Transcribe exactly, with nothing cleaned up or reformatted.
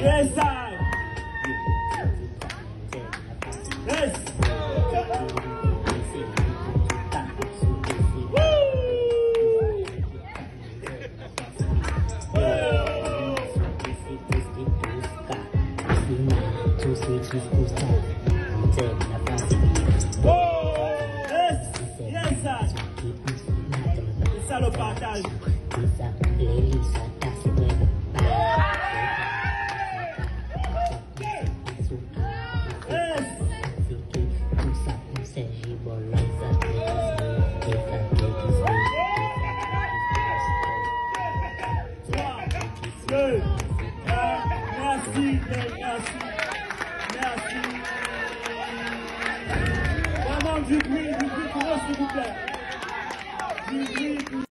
Yes, I. Yes. Ça le partage. Merci, merci, merci. Vraiment du bruit, du bruit pour moi, s'il vous plaît. Du bruit.